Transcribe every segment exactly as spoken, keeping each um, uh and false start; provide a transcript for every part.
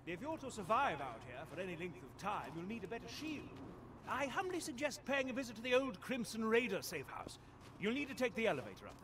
If you're to survive out here for any length of time, you'll need a better shield. I humbly suggest paying a visit to the old Crimson Raider safe house. You'll need to take the elevator up there.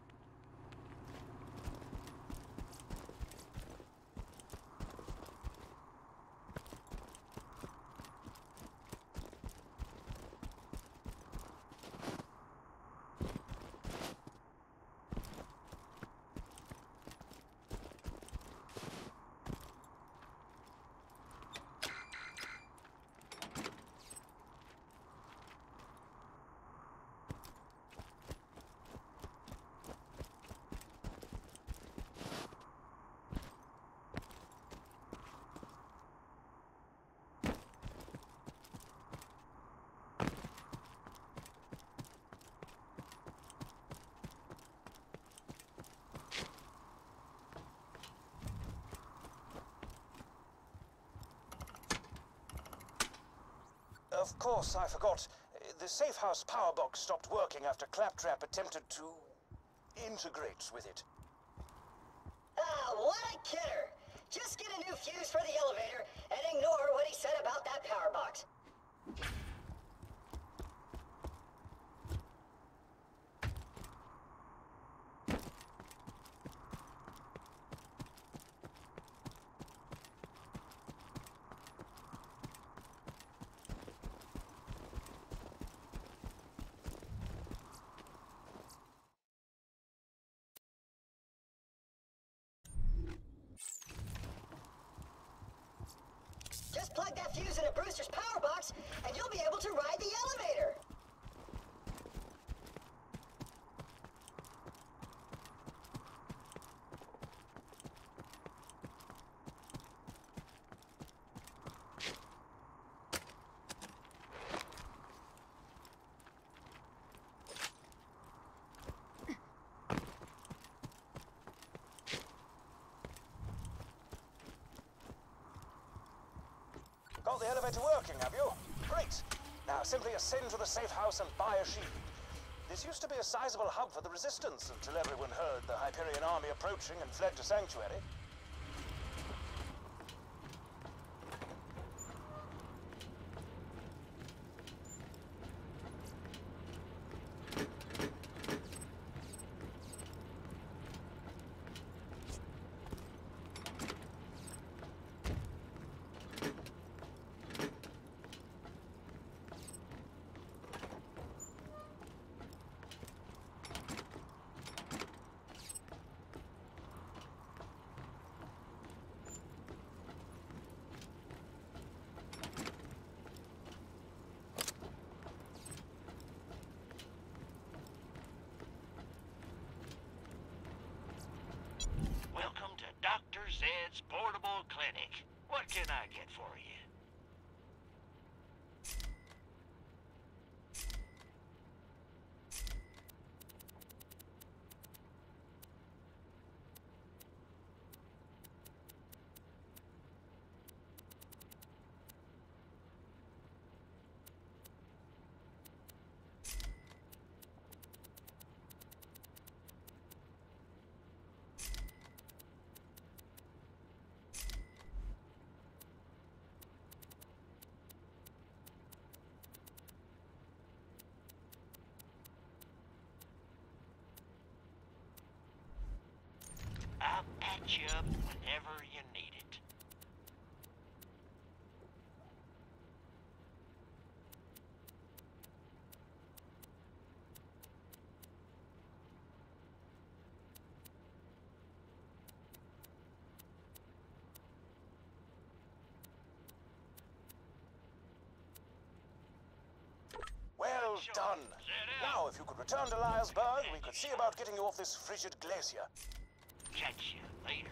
Of course, I forgot. The safe house power box stopped working after Claptrap attempted to integrate with it. Ah, what a kidder! Just get a new fuse for the elevator and ignore what he said about that power box. Just plug that fuse into Brewster's power box, and you'll be able to ride the elevator! Got the elevator working, have you? Great. Now simply ascend to the safe house and buy a shield. This used to be a sizable hub for the Resistance until everyone heard the Hyperion army approaching and fled to Sanctuary. Welcome to Doctor Zed's Portable Clinic. What can I get for you? I'll patch you up whenever you need it. Well done. Now, if you could return to Liarsburg, we could see about getting you off this frigid glacier. Catch you later.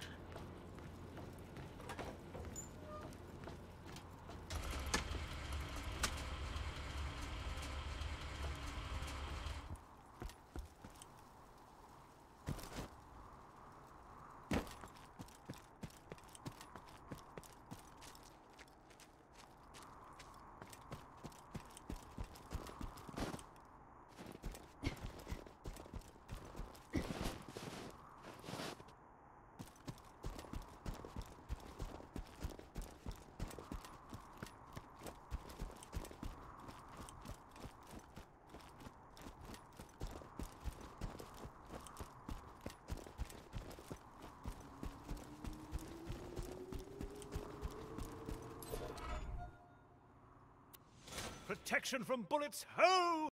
Protection from bullets, ho!